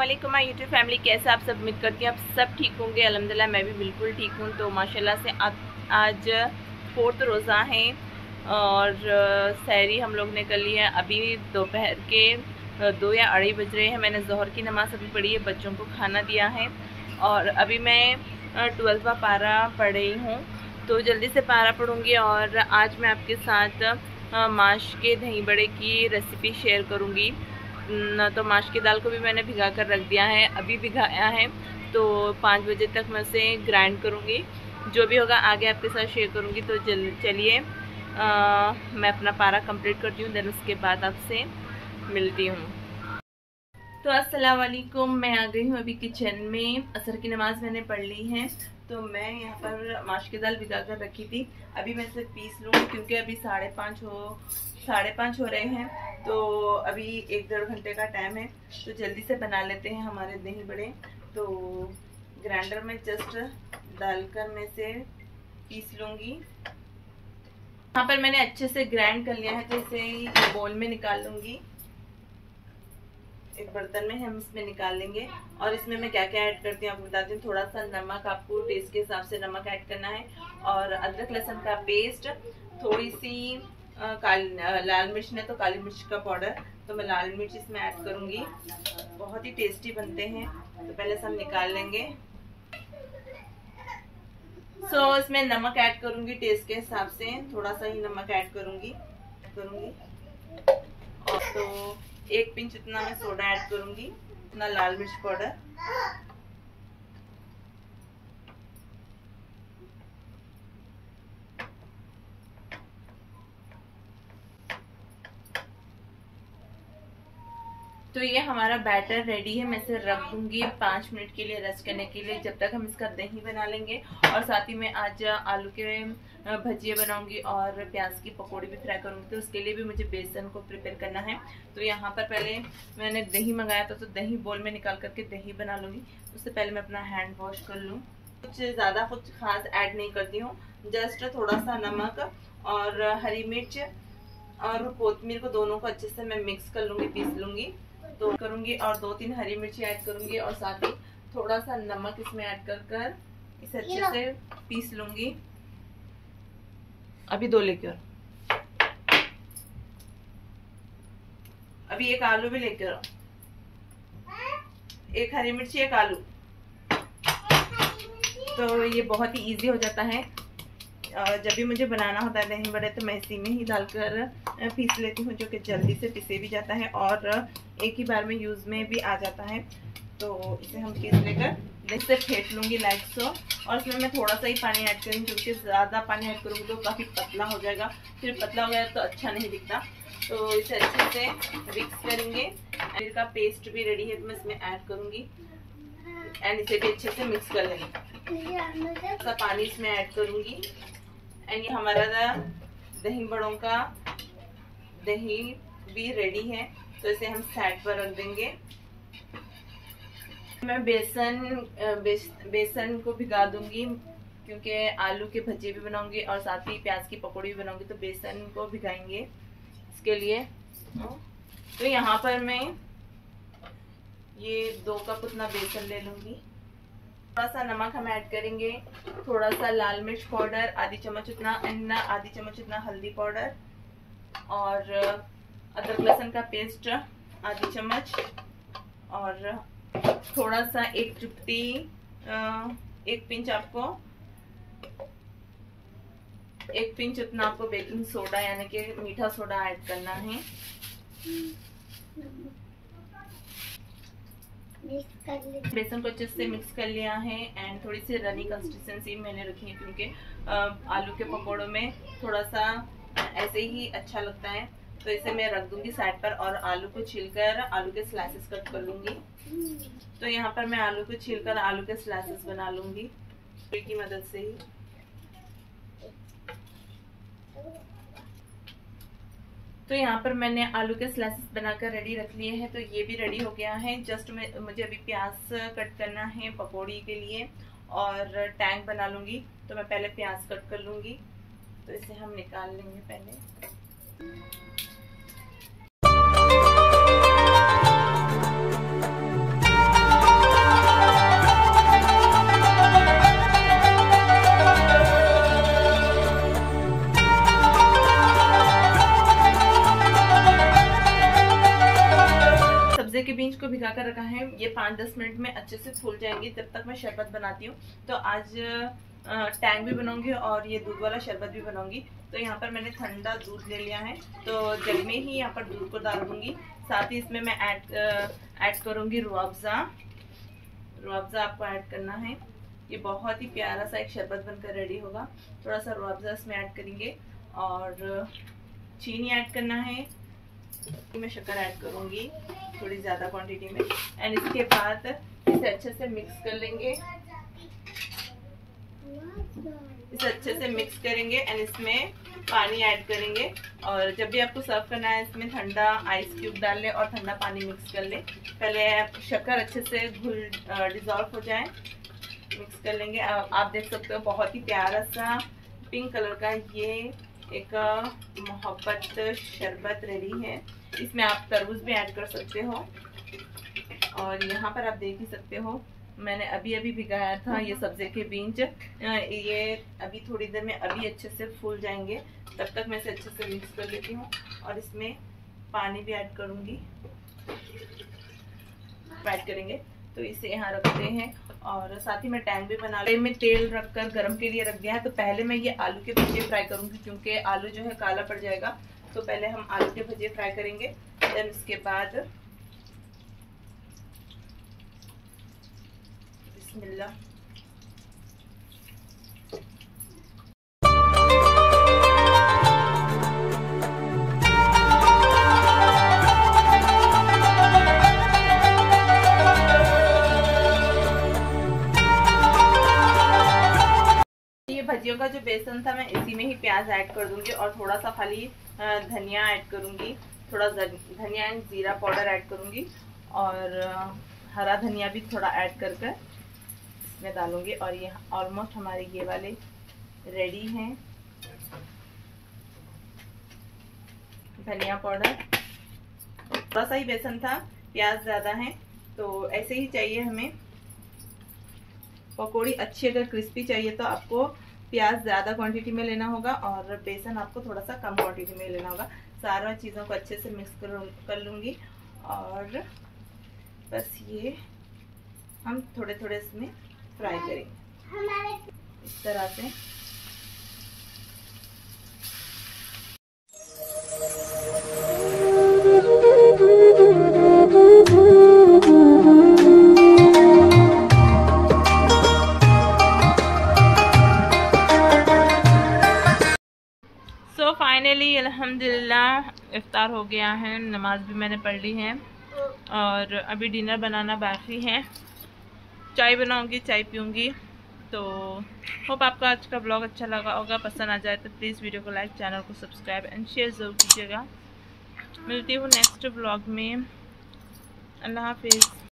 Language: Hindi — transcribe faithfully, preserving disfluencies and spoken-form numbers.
वालेकुम माय यूट्यूब फैमिली, कैसे आप सब? उम्मीद करती हूँ आप सब ठीक होंगे। अल्हम्दुलिल्लाह मैं भी बिल्कुल ठीक हूँ। तो माशाल्लाह से आज फोर्थ रोज़ा है और सहरी हम लोग ने कर ली है। अभी दोपहर के दो या अढ़ाई बज रहे हैं। मैंने ज़ोहर की नमाज़ अभी पढ़ी है, बच्चों को खाना दिया है और अभी मैं ट्वेल्वा पारा पढ़ रही हूँ। तो जल्दी से पारा पढ़ूँगी और आज मैं आपके साथ माश के दही बड़े की रेसिपी शेयर करूँगी। न तो माश की दाल को भी मैंने भिगा कर रख दिया है, अभी भिगाया है, तो पाँच बजे तक मैं उसे ग्राइंड करूँगी। जो भी होगा आगे आपके साथ शेयर करूँगी। तो चलिए मैं अपना पारा कंप्लीट करती हूँ, देन उसके बाद आपसे मिलती हूँ। तो अस्सलाम वालेकुम, मैं आ गई हूँ अभी किचन में। असर की नमाज़ मैंने पढ़ ली है। तो मैं यहाँ पर माश की दाल भिगा कर रखी थी, अभी मैं इसे पीस लूँगी क्योंकि अभी साढ़े पाँच हो साढ़े पाँच हो रहे हैं। तो अभी एक डेढ़ घंटे का टाइम है, तो जल्दी से बना लेते हैं हमारे दही बड़े। तो ग्राइंडर में जस्ट डालकर मैं इसे पीस लूँगी। यहाँ पर मैंने अच्छे से ग्राइंड कर लिया है, तो इसे बोल में निकाल लूँगी। एक बर्तन में हम इसमें निकाल लेंगे और इसमें मैं क्या क्या ऐड करती हूँ आपको बताती हूँ। थोड़ा सा नमक, आपको टेस्ट के हिसाब से नमक ऐड करना है, और अदरक लहसुन का पेस्ट, थोड़ी सी काली लाल मिर्च ने तो काली मिर्च का पाउडर, तो मैं लाल मिर्च इसमें ऐड करूँगी। बहुत ही टेस्टी बनते हैं। तो पहले से हम निकाल लेंगे। सो so, इसमें नमक ऐड करूँगी टेस्ट के हिसाब से, थोड़ा सा ही नमक ऐड करूँगी करूँगी और तो एक पिंच इतना मैं सोडा ऐड करूंगी, इतना लाल मिर्च पाउडर, तो ये हमारा बैटर रेडी है। मैं इसे रख दूंगी पाँच मिनट के लिए रेस्ट करने के लिए, जब तक हम इसका दही बना लेंगे। और साथ ही में आज आलू के भजिए बनाऊंगी और प्याज की पकौड़ी भी फ्राई करूंगी, तो उसके लिए भी मुझे बेसन को प्रिपेयर करना है। तो यहाँ पर पहले मैंने दही मंगाया था, तो दही बोल में निकाल करके दही बना लूँगी। उससे पहले मैं अपना हैंड वॉश कर लूँ। कुछ ज़्यादा कुछ खास ऐड नहीं करती हूँ, जस्ट थोड़ा सा नमक और हरी मिर्च और कोतमीर को दोनों को अच्छे से मैं मिक्स कर लूँगी, पीस लूँगी। तो करूंगी और दो तीन हरी मिर्ची ऐड करूंगी और साथ ही थोड़ा सा नमक इसमें ऐड कर कर इसे अच्छे से पीस लूंगी। अभी दो लेकर अभी एक आलू भी लेकर, एक हरी मिर्ची, एक आलू। तो ये बहुत ही इजी हो जाता है। जब भी मुझे बनाना होता है दही बड़े, तो मैं इसी में ही डालकर पीस लेती हूँ, जो कि जल्दी से पिसे भी जाता है और एक ही बार में यूज़ में भी आ जाता है। तो इसे हम पीस लेकर इससे फेंट लूँगी लाइट सो, और इसमें मैं थोड़ा सा ही पानी ऐड करूँगी क्योंकि ज़्यादा पानी ऐड करूँगी तो काफ़ी पतला हो जाएगा, फिर पतला हो गया तो अच्छा नहीं दिखता। तो इसे अच्छे से मिक्स करेंगे। फिर का पेस्ट भी रेडी है, तो मैं इसमें ऐड करूँगी एंड इसे भी अच्छे से मिक्स कर लेंगे। थोड़ा पानी इसमें ऐड करूँगी एंड ये हमारा दही बड़ों का दही भी रेडी है। तो इसे हम साइड पर रख देंगे। मैं बेसन बेस, बेसन को भिगा दूंगी क्योंकि आलू के भजिए भी बनाऊंगी और साथ ही प्याज की पकौड़ी भी बनाऊंगी, तो बेसन को भिगाएंगे इसके लिए। तो यहाँ पर मैं ये दो कप उतना बेसन ले लूंगी। थोड़ा सा नमक हम ऐड करेंगे, थोड़ा सा लाल मिर्च पाउडर आधी चम्मच उतना, एंड आधी चम्मच उतना हल्दी पाउडर, और अदरक लहसुन का पेस्ट आधी चम्मच, और थोड़ा सा एक चुटकी एक पिंच आपको एक पिंच उतना आपको बेकिंग सोडा यानी कि मीठा सोडा ऐड करना है। बेसन को अच्छे से मिक्स कर लिया है एंड थोड़ी सी रनी कंसिस्टेंसी मैंने रखी है क्योंकि आलू के पकौड़ों में थोड़ा सा ऐसे ही अच्छा लगता है। तो इसे मैं रख दूंगी साइड पर और आलू को छीलकर आलू के स्लाइसेस कट कर लूंगी। तो यहाँ पर मैं आलू को छीलकर आलू के स्लाइसेस बना लूंगी की मदद से ही। तो यहाँ पर मैंने आलू के स्लाइसेस बनाकर रेडी रख लिए हैं। तो ये भी रेडी हो गया है। जस्ट मैं मुझे अभी प्याज कट करना है पकौड़ी के लिए और टैंक बना लूँगी। तो मैं पहले प्याज कट कर लूँगी, तो इसे हम निकाल लेंगे पहले। को भिगा कर रखा है, ये पाँच दस मिनट में अच्छे से फूल जाएंगी। तब तक मैं शरबत बनाती हूँ। तो आज टैंग भी बनाऊंगी और ये दूध वाला शरबत भी बनाऊंगी। तो यहाँ पर मैंने ठंडा दूध ले लिया है, तो जग में ही यहाँ पर दूध को डाल दूंगी। साथ ही इसमें मैं ऐड ऐड करूँगी रूह अफ़ज़ा। रूह अफ़ज़ा आपको ऐड करना है। ये बहुत ही प्यारा सा एक शरबत बनकर रेडी होगा। थोड़ा सा रूह अफ़ज़ा इसमें ऐड करेंगे और चीनी ऐड करना है। मैं शक्कर ऐड करूँगी थोड़ी ज़्यादा क्वांटिटी में। एंड इसके बाद इसे अच्छे से मिक्स कर लेंगे। इसे अच्छे से मिक्स करेंगे एंड इसमें पानी ऐड करेंगे। और जब भी आपको सर्व करना है इसमें ठंडा आइस क्यूब डाल लें और ठंडा पानी मिक्स कर लें। पहले शक्कर अच्छे से घुल डिज़ोल्व हो जाए, मिक्स कर लेंगे। आप देख सकते हो बहुत ही प्यारा सा पिंक कलर का ये एक मोहब्बत शरबत रेडी है। इसमें आप तरबूज भी ऐड कर सकते हो। और यहाँ पर आप देख ही सकते हो मैंने अभी अभी भिगाया था ये सब्जे के बीज। ये अभी थोड़ी देर में अभी अच्छे से फूल जाएंगे। तब तक मैं इसे अच्छे से मिक्स कर लेती हूँ और इसमें पानी भी ऐड करूँगी, ऐड करेंगे। तो इसे यहाँ रखते हैं और साथ ही मैं टैंग भी बना रही में तेल रखकर गरम के लिए रख दिया है। तो पहले मैं ये आलू के भुजिए फ्राई करूँगी क्योंकि आलू जो है काला पड़ जाएगा। तो पहले हम आलू के भुजिए फ्राई करेंगे। देन इसके बाद बिस्मिल्लाह। भजियों का जो बेसन था मैं इसी में ही प्याज ऐड कर दूंगी और थोड़ा सा खाली धनिया ऐड करूंगी। थोड़ा धनिया एंड जीरा पाउडर ऐड करूंगी और हरा धनिया भी थोड़ा ऐड कर कर इसमें डालूंगी। और ये ऑलमोस्ट हमारे ये वाले रेडी हैं। धनिया पाउडर, थोड़ा सा ही बेसन था, प्याज ज़्यादा है तो ऐसे ही चाहिए हमें। पकौड़ी अच्छी अगर क्रिस्पी चाहिए तो आपको प्याज ज़्यादा क्वांटिटी में लेना होगा और बेसन आपको थोड़ा सा कम क्वांटिटी में लेना होगा। सारा चीज़ों को अच्छे से मिक्स कर कर लूँगी और बस ये हम थोड़े थोड़े इसमें फ्राई करेंगे इस तरह से। फाइनली अल्हम्दुलिल्लाह इफ्तार हो गया है, नमाज भी मैंने पढ़ ली है और अभी डिनर बनाना बाकी है। चाय बनाऊंगी, चाय पीऊंगी। तो होप आपको आज का ब्लॉग अच्छा लगा होगा। पसंद आ जाए तो प्लीज़ वीडियो को लाइक, चैनल को सब्सक्राइब एंड शेयर ज़रूर कीजिएगा। मिलती हूँ नेक्स्ट ब्लॉग में। अल्लाह हाफिज़।